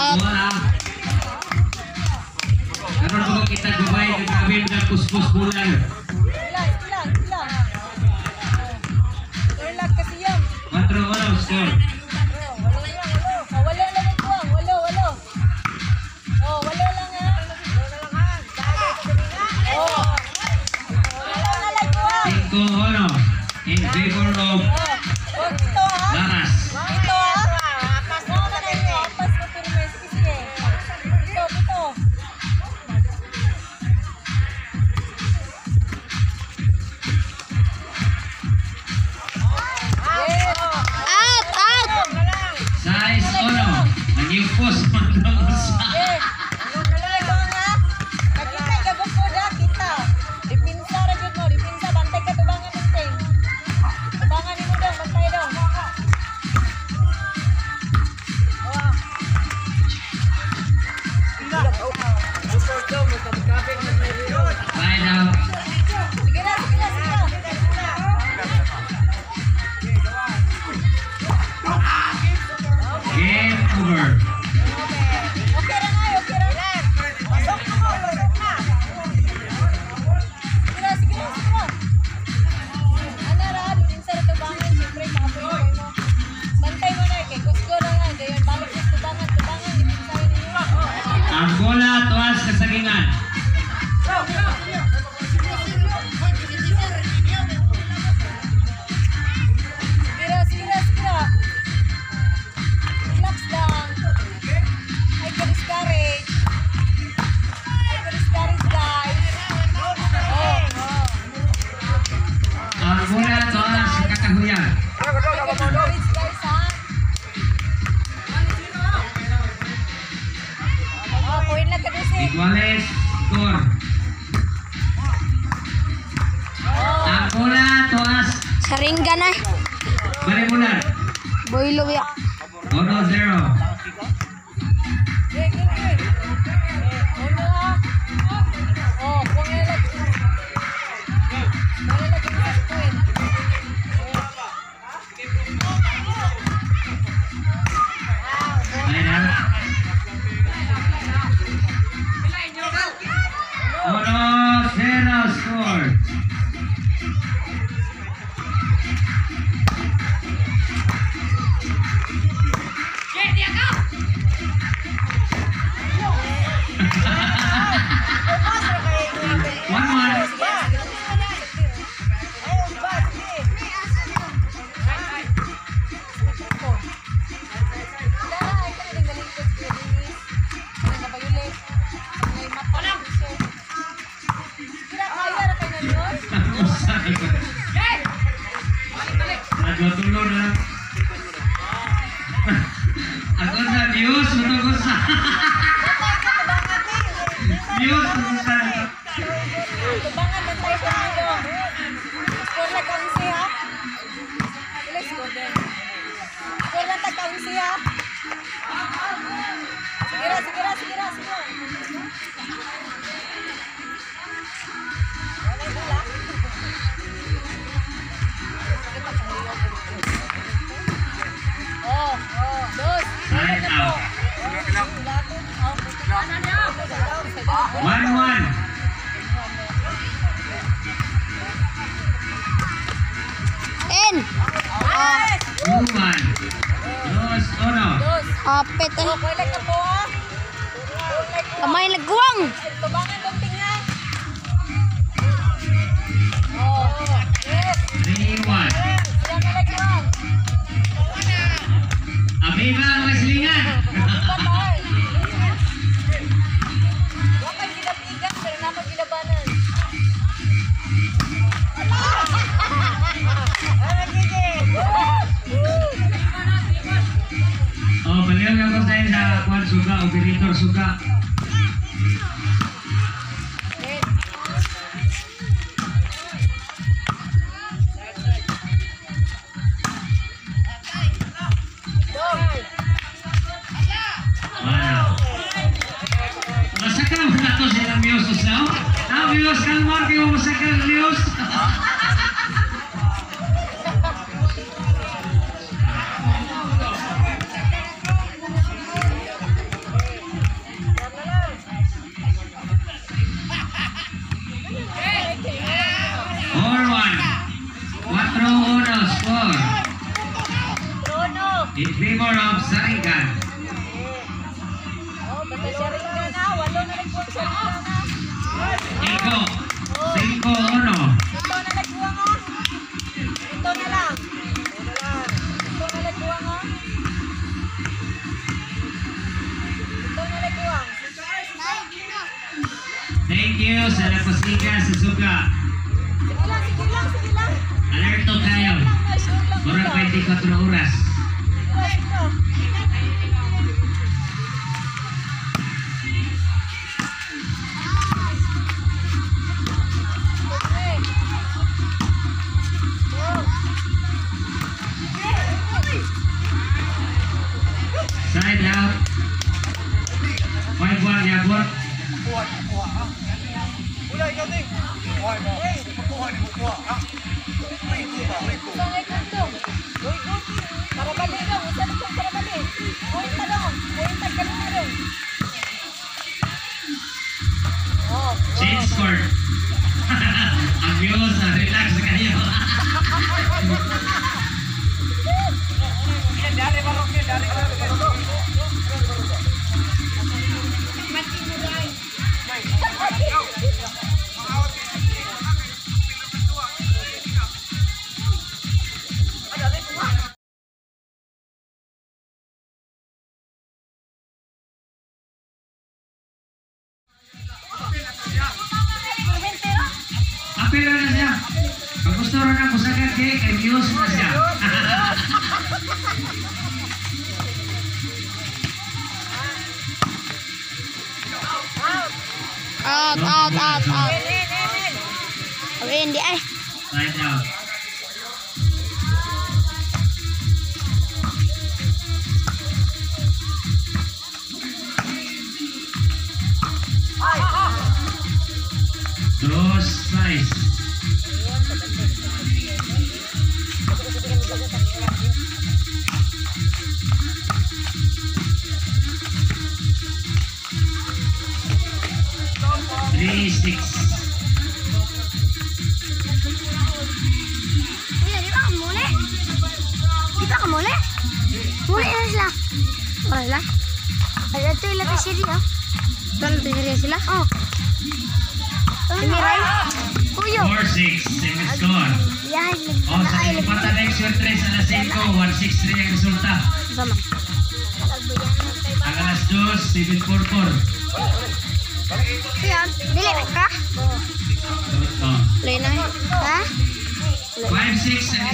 Wala. Karon ko kita gubay kagawin na puspos bulan. Ilang. Turlag kasi yan. 4-1 score. Walo lang ito. Walo. Oh, walo lang ha. Oh. Walo na lang ito. 5-1 in favor of Ito ha. Laras. Ito ha. Ano na ninyo? Apas ko pirme. Sige. Ito. Size ono. Nag-impose man daw sa. Nakita ikabog ko na, kita. Dipinsa ra gyud mo, dipinsa bantay ka tubangan ng ting. Tubangan nimo daw, bantay daw. Find out. Sige na. Game over. Okay ra nga. Pasok na. Sige na. Ana ra, dipinsa ra tubangan, siyempre kapoy mo. Bantay mo na kay gusto na nga, gayon balik sa tubangan, dipinsa niyo. Ang bola tuwas kasagingan. Sige. Relax lang. Ay, ka-discourage. Guys. Ang bola tuwas kakahuyan. Ka-discourage, guys, ha? Oh, point lang ka-discourage. Iguales score. Ang bola tuwas Saringga na. balimunan. Boylo ya. 1-0. Uno, ha? Oh, kung ilag. Ilag yung first point. Find out. 1-0 score. Nagotulog na. Ako sa Diyos, ko sa. Diyos, sa. Tubangan na tayo sa video. Score na kaunsi, ha? Ilang score din? Score na kaunsi, ha? Sige ra. Oh, dos. Line out. 1-1. En. 2-1. Dos, ono. Dos. Apet Oh, eh. kulit na po, ha? Kamay nagguwang. Tubangan ng tinga. Oh, yes. 3-1. Sila na nagkuhan. Abiba ang maslingan. Patay. Wakay ginapigan, pero naman ginabanan. Oh, baliw ka ko tayo sa kwan suga, operator suga. Wow. Masakal mo na to silang Diyos na. Ah, Diyos kang marke mo masakal Diyos. in favor of Saringan. Oh, basta siya rin ka na. Walo na nagkuwang siya rin ka na. Iko, 5-1. Ito na nagkuwang oh. Ito na lang. Ito na nagkuwang oh. Ito na nagkuwang. Thank you sa napasiga sa suga. Sige lang, sige lang, sige lang. Alerto tayo. Murag 24 na oras. Side out. 5-1 Yabot. Sangay kundong. Uy, good. Para bali dong. Usa na kong para bali. Uy, talong. Uy, tagkalong na rin. Oh. Change score. Ang views, relax kayo. Apil na siya. Pag gusto rin ang kusagat kay views na siya. Out. En. Awin di ay. Side out. Dos size. Three, six. Kuya, di ba ka muli? Di ba ka muli? Muli na sila. Wala sila? Ay, ito yung latas siya diya. Ito yung latas siya sila? Oo. Tumiray? Kuyo. 4-6. Same score. Yahay, O, sa Ilipata next your 3 sa alas 5, 1-6-3 ang resulta. sama. Ang alas 2, 7-4-4. Kuya, dili ka? Oh. Lay na. Ha? 5-6 ang